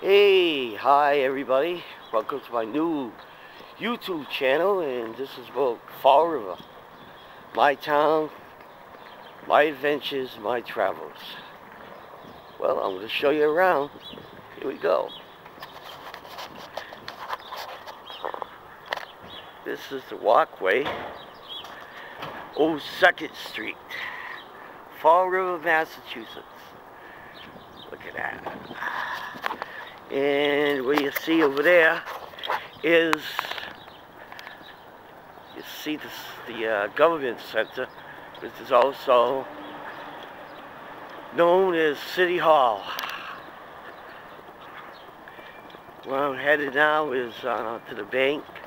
Hey, hi everybody. Welcome to my new YouTube channel, and this is about Fall River. My town, my adventures, my travels. Well, I'm going to show you around. Here we go. This is the walkway. Old 2nd Street. Fall River, Massachusetts. Look at that. And what you see over there is, you see this, the government center, which is also known as City Hall. Where I'm headed now is to the bank.